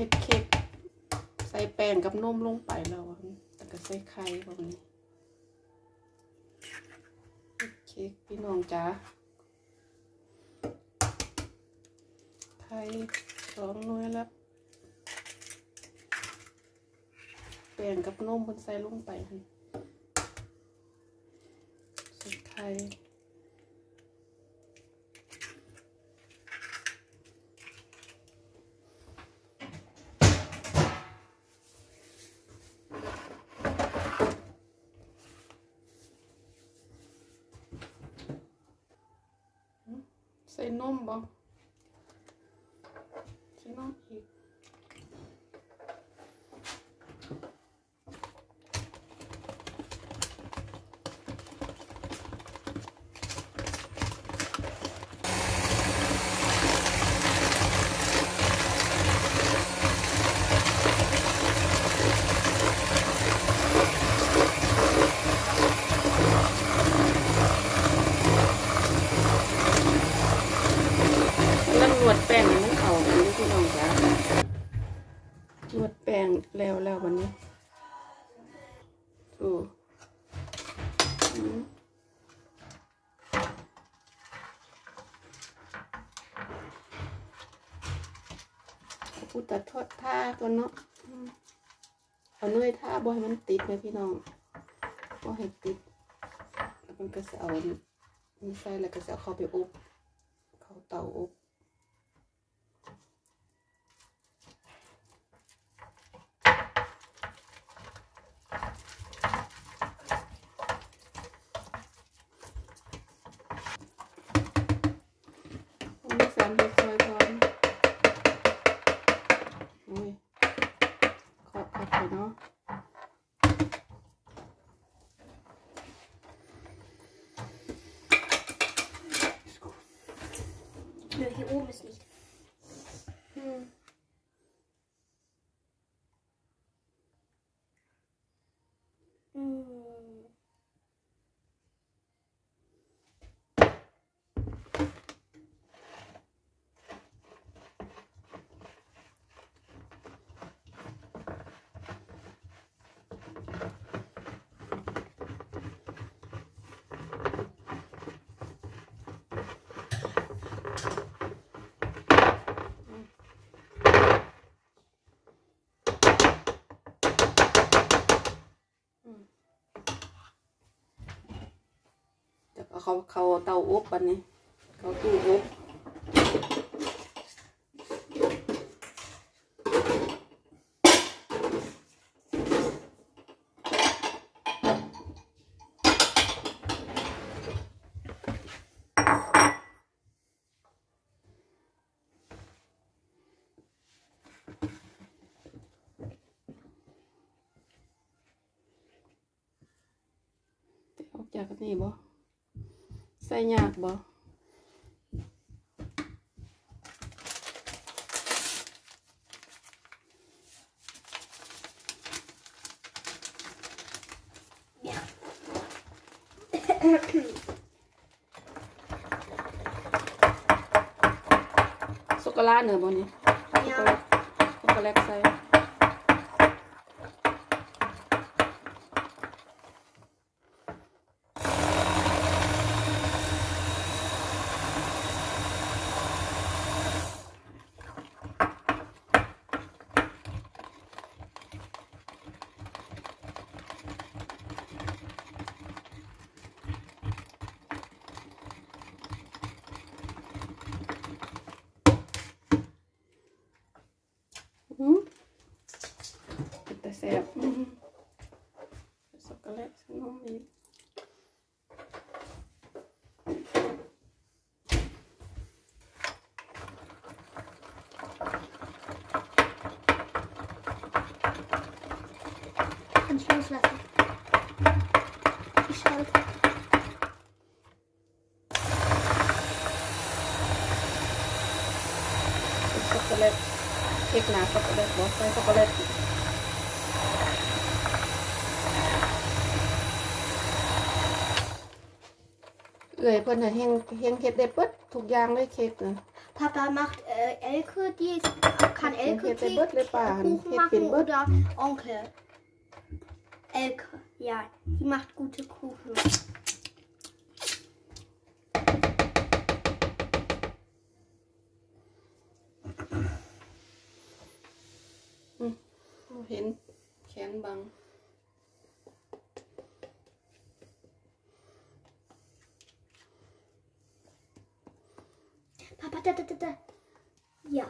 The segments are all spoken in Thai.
ฮ็ดเค้กใส่แป้งกับนมลงไปแล้วแล้วก็ใส่ไข่แบบนี้เค้กพี่น้องจ๋าไข่2 หน่วยแล้วแป้งกับนมมันใส่ลงไปใส่ไข่ใส่นมบ่ใส่นมอีกนวดแป้งมันเอาอันนี้พี่น้องจ้านวดแป้งแล้ววันนี้ดูพูดแต่ทอดท่าตัวเนาะเอาเนยท่าบ่ให้มันติดเลยพี่น้องบ่ให้ติดแล้วมันก็จะเอานี่ใส่แล้วก็จะเข้าไปอบเข้าเตาอบ Hier oben ist nicht.เขาเตาอบปันนี้เขาตู้อบออกจากนี่บ่ใส่ยากบ่ช็อกโกแลตเนอะบ่นี่ช็อกโกแลตใส่แต่แซ่บช็อกโกแลตนมอีก Kannst du loslassen? Ich schalte. ช็อกโกแลตเค้กหนาช็อกโกแลตบอสใส่ช็อกโกแลตเอื่อยเพิ่นน่ะเฮงเฮ็ดได้เบิดทุกอย่างเลยเค้กนะ Papa macht Elke, die kann Elke Kuchen machen oder Onkel. Elke, ja, die macht gute Kuchen. เห็นแขนบัง Papa, da. Ja.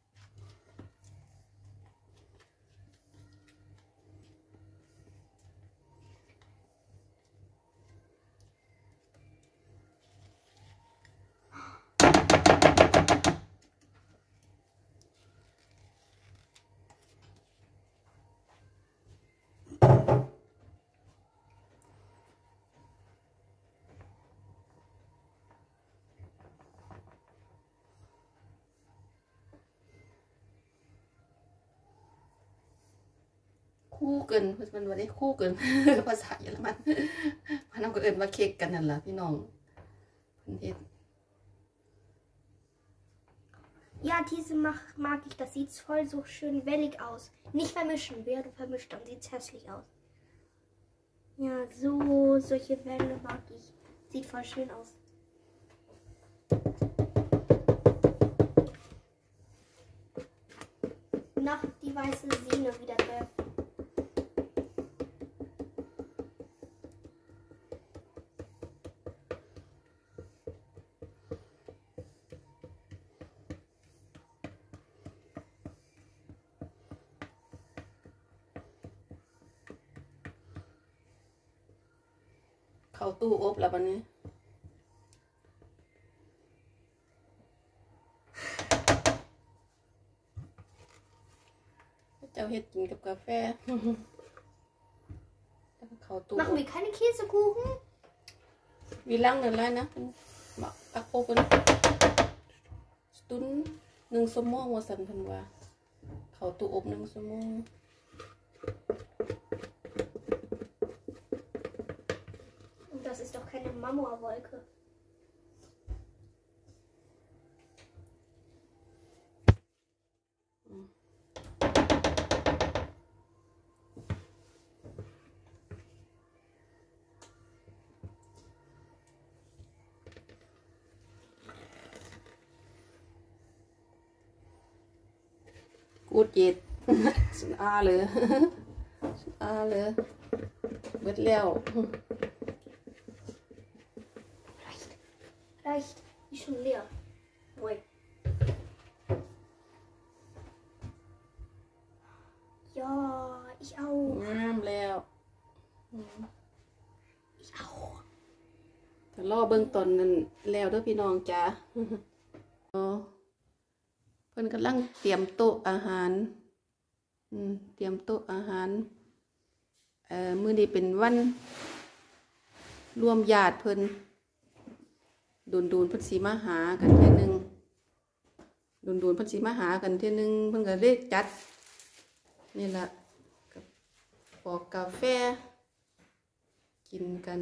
คู่เกินมันว่าได้คู่เกิน ภาษาเยอรมันมันเอาก็เอิ้นว่าเค้กกันนั่นล่ะพี่น้องเพิ่นเฮ็ด Ja, diese mag ich. Das sieht voll so schön wellig aus. Nicht vermischen. Wer du vermischt, dann sieht es hässlich aus. Ja, solche Welle mag ich. Sieht voll schön aus. Noch die weiße Sine wieder drin. เข้าตู้อบแล้วบัดนี้เจ้าเฮ็ดกินกับกาแฟแล้วก็เข้าตู้ Machen wir keine Käsekuchen? Wie lange alleine? Backofen Stunden 1 ชั่วโมงว่าซั่นเพิ่นว่าเข้าตู้อบ1 ชั่วโมง Das ist doch keine Marmorwolke. Gut geht สุนอาเลยสุนอาเลยเบิดแล้ว Reicht. Ist schon leer. Ui. Ja, ich auch. งามแล้ว Ich auch. แต่รอเบิ่งตอนนั้นแล้วเด้อพี่น้องจ้า เพิ่นกำลังเตรียมโต๊ะอาหารเตรียมโต๊ะอาหารมื้อนี้เป็นวันรวมญาติเพิ่นโดนเพิ่นสิมาหากันเทื่อนึงโดนเพิ่นสิมาหากันเทื่อนึงเพิ่นก็เลยจัดนี่ล่ะกับปอกกาแฟกินกัน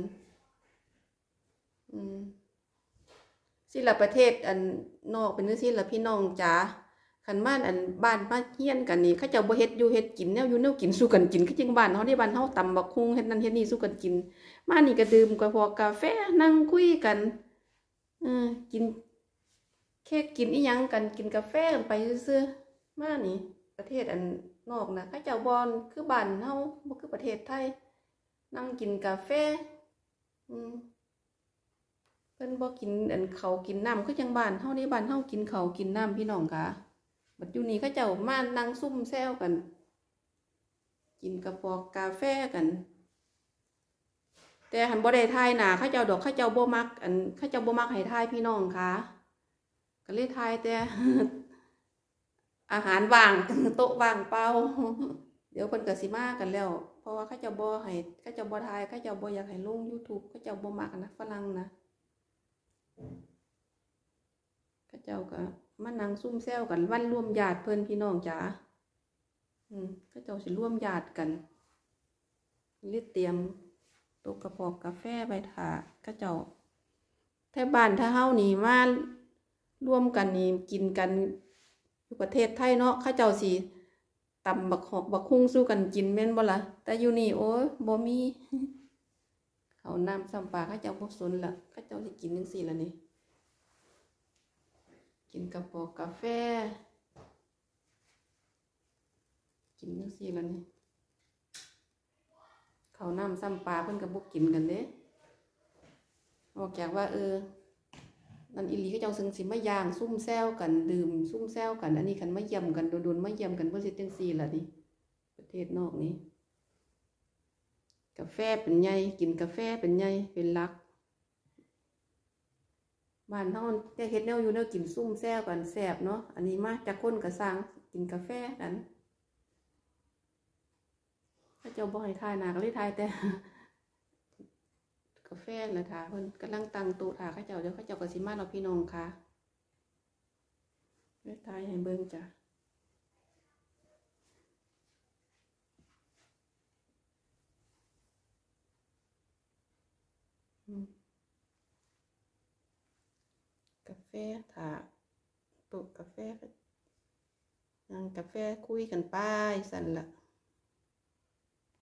สิละประเทศอันนอกเป็นจังซี่ล่ะพี่น้องจ๋าคันบ้านอันบ้านมาเฮียนกันนี่เขาเจ้าบ่เฮ็ดอยู่เฮ็ดกินแนวอยู่แนวกินสู้กันกินคือจังบ้านเฮาได้บ้านเฮาตำบักหุ่งเฮ็ดนั่นเฮ็ดนี่สู้กันกินมานี่ก็ดื่มกาแฟกาแฟนั่งคุยกันกินเค้กกินอีหยังกันกินกาแฟกันไปซื่อๆมานี่ประเทศอันนอกนะเขาเจ้าบ่คือบ้านเฮาบ่คือประเทศไทยนั่งกินกาแฟเพิ่นบ่กินอันข้าวกินน้ำคือจังบ้านเฮาในบ้านเฮากินข้าวกินน้ำพี่น้องค่ะบัดอยู่นี่เขาเจ้ามานั่งซุ่มแซวกันกินกาแฟกาแฟกันแต่หันบ่ได้ทายหน้าเขาเจ้าดอกเขาเจ้าบ่มักอันเขาเจ้าบ่มักให้ทายพี่น้องค่ะก็เลยทายแต่ อาหารว่างโต๊ะว่างเปล่าเดี๋ยวเพิ่นก็สิมากันแล้วเพราะว่าเขาเจ้าบ่ให้เขาเจ้าบ่ทายเขาเจ้าบ่อยากให้ลง YouTube เขาเจ้าบ่มักนะฝรั่งนะเขาเจ้าก็มานั่งซุ่มแซวกันวันร่วมญาติเพิ่นพี่น้องจ๋าเขาเจ้าสิร่วมญาติกันรีบเตรียมโต๊ะกระป๋องกาแฟไปถ่าเขาเจ้าแถวบ้านถ้าเฮานี่มาร่วมกันนี่กินกันอยู่ประเทศไทยเนาะเข้าเจ้าสิตำบักหอกบักคุ้งสู้กันกินแม่นบ่ล่ะแต่อยู่นี่โอ้ยบ่มี เขาน้ำซ้ำปลาเข้าเจ้าบ่สนละเข้าเจ้าสิกินจังซี่ล่ะนี่กินกับกาแฟกินจังซี่ล่ะนี่เขาน้ำซ้ำปลาเพิ่นก็บ่กินกันเด้นอกจากว่านั่นอีหลีเขาเจ้าซึ่งสิมาย่างซุ่มแซวกันดื่มซุ่มแซวกันอันนี้คันมาเยี่ยมกันโดนๆมาเยี่ยมกันเพิ่นสิจังซี่ล่ะนี่ประเทศนอกนี้กาแฟเป็นใหญ่กินกาแฟเป็นใหญ่เป็นหลักบ้านเฮาแต่เฮ็ดแนวอยู่แนวกินซุ่มแซวกันแซ่บเนาะอันนี้มาจากคนก็สร้างกินกาแฟกันเขาเจ้าบ่ให้ทายหน้าก็เลยทายแต่ กาแฟนะท่าเพิ่นกำลังตั้งโต๊ะท่าเขาเจ้าเดี๋ยวเขาเจ้าก็สิมาเราพี่น้องค่ะเดี๋ยวทายให้เบิ่งจ้ะกาแฟท่าโต๊ะกาแฟนั่งกาแฟคุยกันไปสั่นละ